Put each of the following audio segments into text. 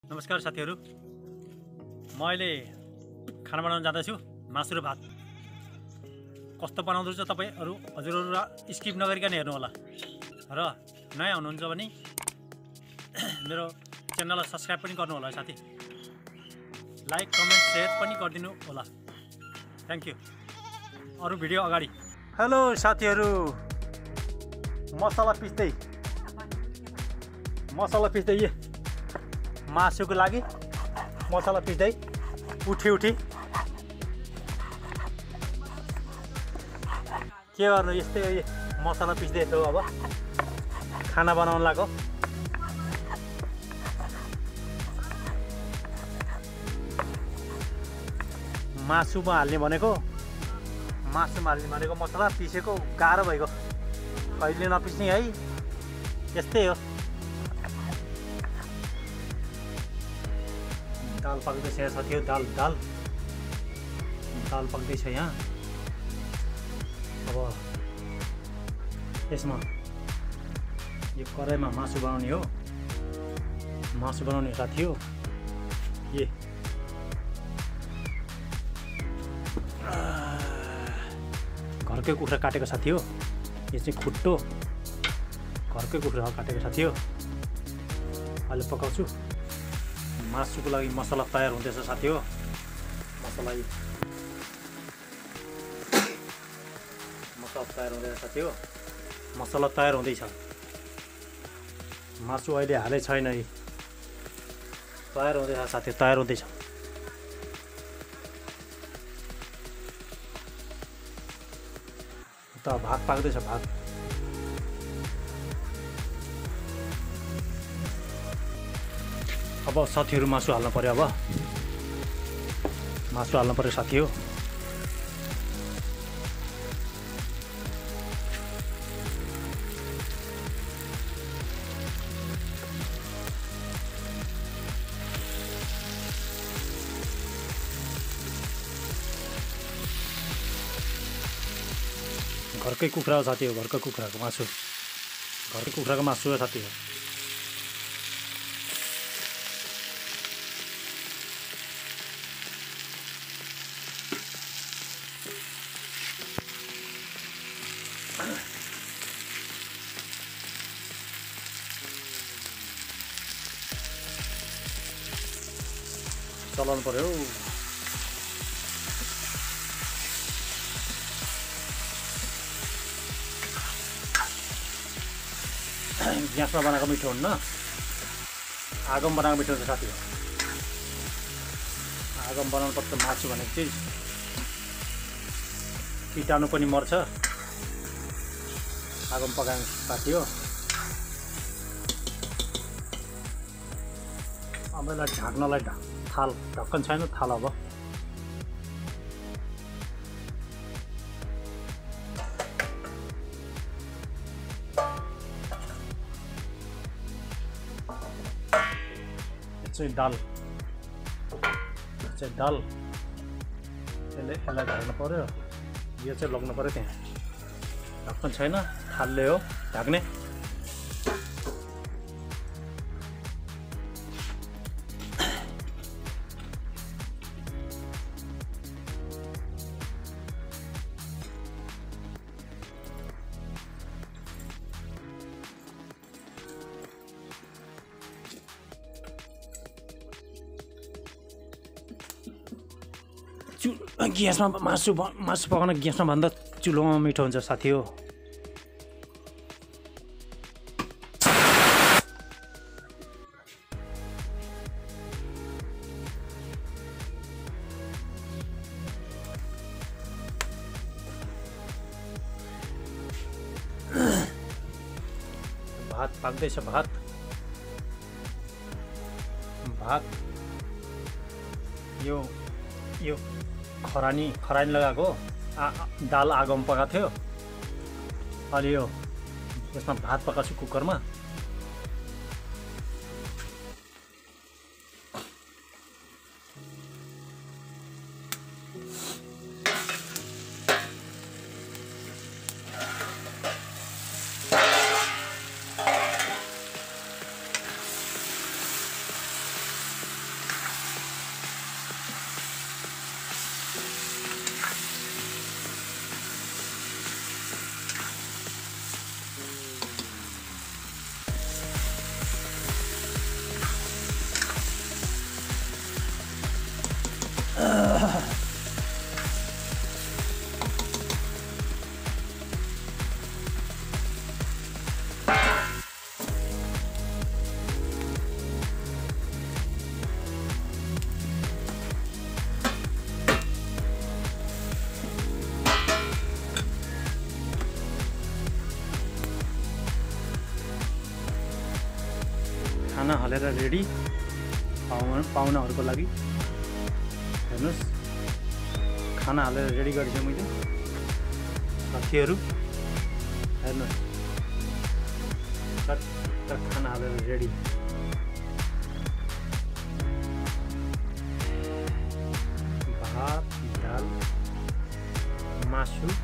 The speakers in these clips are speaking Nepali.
नमस्कार साथीहरु, म अहिले खाना बनाउन जाँदैछु। मासु र भात कस्तो बनाउँदै छ तपाईहरु हजुरहरु स्किप नगरिकन हेर्नु होला र नयाँ हुनुहुन्छ भने मेरो च्यानललाई सब्स्क्राइब पनि गर्नु होला साथी। लाइक कमेन्ट शेयर पनि गरिदिनु होला। Thank you. अरु भिडियो अगाडि। हेलो साथीहरु, मसला पिस्दै मासुको लागि मसला पिस्दै उठी के गर्नु, यस्तै मसला पिस्दै छु। अब खाना बनाउन लाग्यो। मासुमा हाल्ने भनेको मसला पिसेको गाह्रो भइगयो। कहिले नपिस्ने है, यस्तै हो। दाल पक्दैछ यहाँ साथीहरु, दाल पक्दैछ यहाँ। अब यसमा यो कराईमा मासु बनाउने हो। मासु बनाउने साथी हो। ये घरकै कुखुरा काटेको साथी हो। यो चाहिँ खुट्टो घरकै कुखुरा काटेको साथी हो। अहिले पकाउँछु। मासुको लागि मसला तयार हुँदैछ साथी हो। मसला तयार हुँदैछ साथी हो। मसला तयार हुँदैछ। मासु अहिले हालै छैन है, तयार हुँदैछ साथी, तयार हुँदैछ। त भात पाक्दैछ। भात अब साथीहरु मासु हाल्न पर्यो। अब मासु हाल्न पर्यो साथी हो। घरकै कुखुरा हो साथी हो। घरकै कुखुराको मासु, घरकै कुखुराको मासु हो साथी हो। चलाउनु पर्यो। ग्यासमा बनाएको मिठो हुन्न, आगोमा बनाएको मिठो हुन्छ साथी हो। आगोमा बनाउनु पर्छ मासु भनेको चिज। कीटाणु पनि मर्छ आगोमा पकाएको साथी हो। अब यसलाई ढाक्नलाई थाल ढक्कन छैन, थाल। अब दाल यसलाई ढाक्नु पर्यो। यो चाहिँ लग्नु पर्यो त्यहाँ। ढक्कन छैन, थालले हो ढाक्ने। ग्यासमा मासु पकाउन ग्यासमा भन्दा चुलोमा मिठो हुन्छ साथी हो। भात पाक्दैछ। भात यो खरानी लगाएको दाल आगोमा पकाएको थियो। अहिले यो यसमा भात पकाउँछु कुकरमा। हालेर रेडी पाहुनाहरूको लागि। हेर्नुहोस् खाना हालेर रेडी गरिसकेँ मैले साथीहरू। हेर्नुहोस् टक्क खाना हालेर रेडी। भात, दाल, मासु,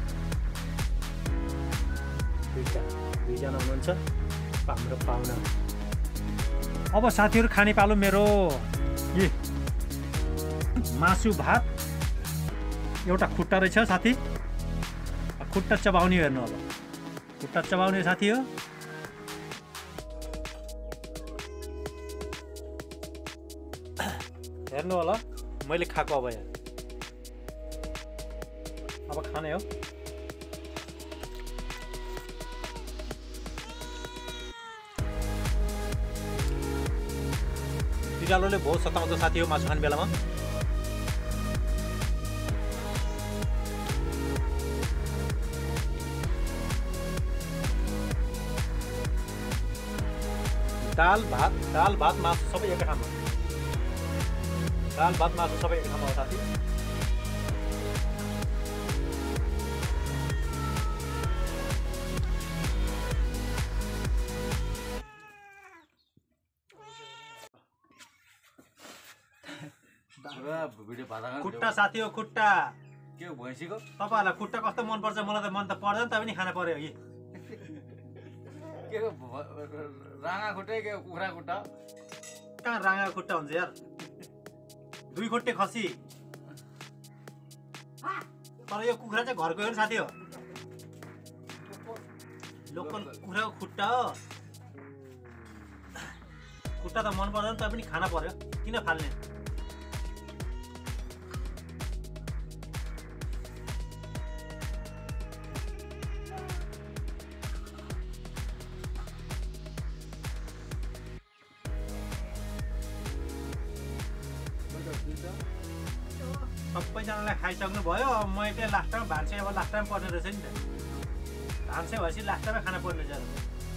दुईजना हुनुहुन्छ हाम्रो पाहुना। अब साथीहरू खाने पालो मेरो। यी मासु भात, एउटा खुट्टा रहेछ साथी, खुट्टा चबाउने हेर्नु। अब खुट्टा चबाउने साथी हो। हेर्नु होला मैले खाएको। अब यहाँ अब खाने हो। बिरालोले बहुत सताउँछ साथी हो मासु खाने बेलामा। दाल भात मासु सबै एकै ठाउँमा। दाल भात मासु सबै एकै ठाउँमा हो साथी। खुट्टा साथी हो खुट्टा। के हो भैँसीको? तपाईँहरूलाई खुट्टा कस्तो मनपर्छ? मलाई त मन त पर्दैन, तपाईँ पनि खाना पर्यो कि के हो राँगा खुट्टै के कुखुरा खुट्टा? कहाँ राँगा खुट्टा हुन्छ यार? दुई खुट्टे खसी। तर यो कुखुरा चाहिँ घरको हो नि साथी हो। लोकल कुखुराको खुट्टा हो। खुट्टा त मन पर्दैन, तपाईँ पनि खाना पर्यो। किन फाल्ने? सबैजनालाई खाइसक्नु भयो। मैले लास्ट टाइम भान्से अब लास्ट टाइम पर्ने रहेछ नि त। भान्से भएपछि लास्ट टाइममा खाना पर्ने रहेछ।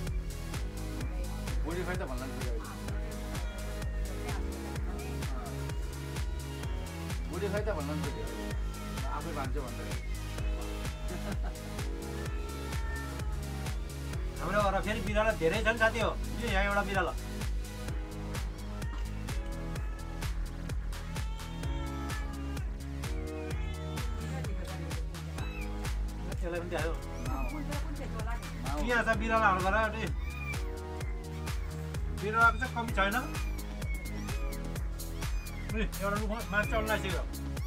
बुढी खै त भन्ला नि। बुढी खै त भन्ला नि आफै भान्छु भन्दा। हाम्रो घर फेरि बिरालो धेरै छन् साथी हो। यो यहाँ एउटा बिरालो। यसलाई पनि देखायो। यहाँ छ बिरालोहरू घर। बिरालोको चाहिँ कमी छैन। एउटा रुखमा मास चल्न लागिसक्यो।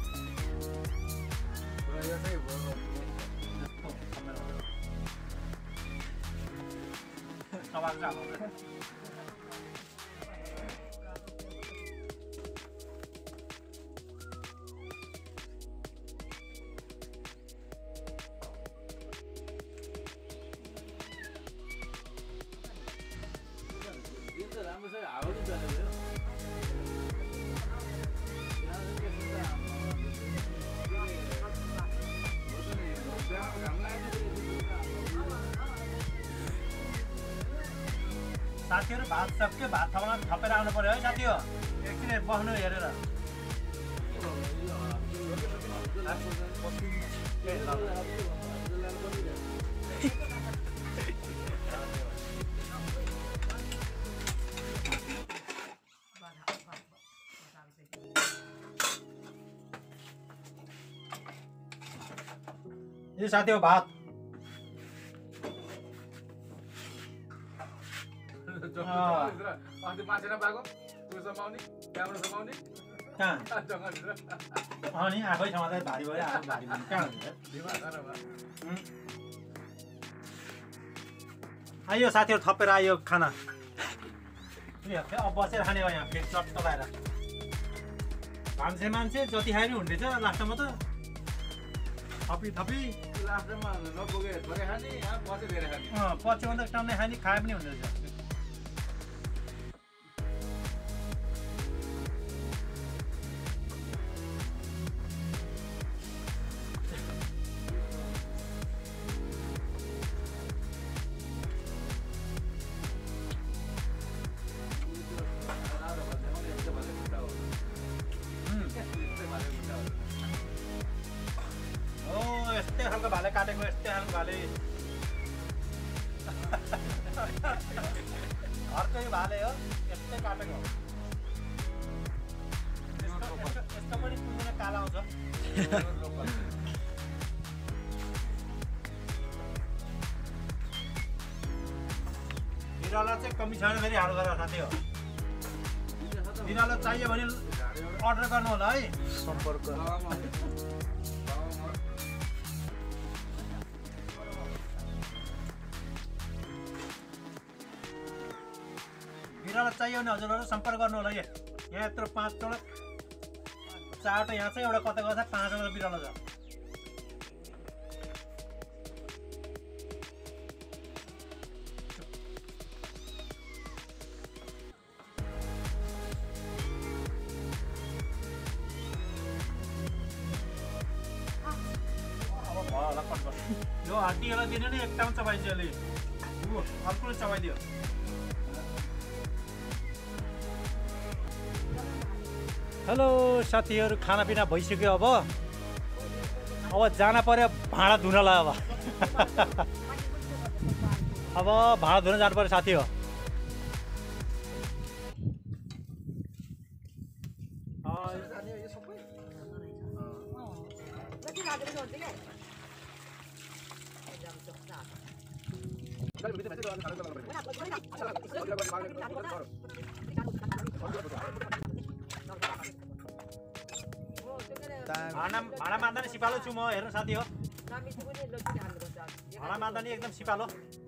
साथीहरू भात सक्यो। भात ठाउँमा थपेर आउनु पर्यो है साथी हो। एकछिन बस्नु हेरेर। यो साथी हो भात। कहाँ नि आफै समात्दै भारी भयो। आफै भारी भयो कहाँ हुन्छ? आइयो साथीहरू थपेर आइयो खाना। अब बसेर खाने हो यहाँ फेरि चट्ट लगाएर। भान्से मान्छे जति खाए पनि हुँदैछ लास्टमा त। थपी लास्टमा नपुगे थोरै खाने पछि धेरै खाने। पछि भन्दा टन्नै खाने खाए पनि हुँदैछ। भाले घरकै भाले हो यस्तै काटेको हो यस्तो पनि कुनै काला आउँछ बिरालो चाहिँ कमी छैन फेरि हाल गरेर साथी हो बिरालो चाहियो भने अर्डर गर्नु होला है सम्पर्क बिरालो चाहियो भने हजुरहरू सम्पर्क गर्नु होला यहाँ यत्रो 5 वटा 4वटा यहाँ छ एउटा कता कता 5वटा बिरालो छ यो हड्डीहरूलाई दिने नि एकदम चबाइदियो अहिले अर्को चबाइदियो हेलो साथीहरू खानापिना भइसक्यो अब जान पर्यो भाँडा धुनलाई अब भाँडा धुन जानु पर्यो साथी हो भाँडा मान्दा नि सिपालो छु म हेर्नु साथी हो भाँडा मान्दा नि एकदम सिपालो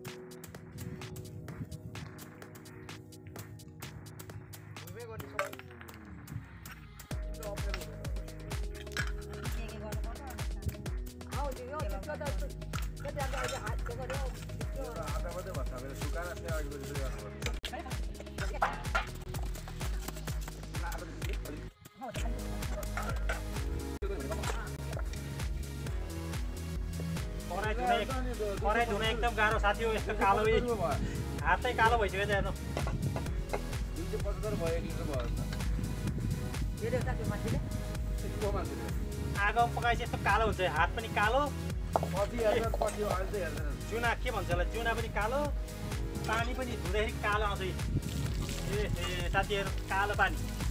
कराई धुन एकदम गाह्रो साथी हो यस्तो कालो हातै कालो भइसक्यो त हेर्नु आगो पकाएपछि यस्तो कालो हुन्छ हात पनि कालो चुना के भन्छ होला चुना पनि कालो पानी पनि धुँदाखेरि कालो आउँछ ए साथीहरू कालो पानी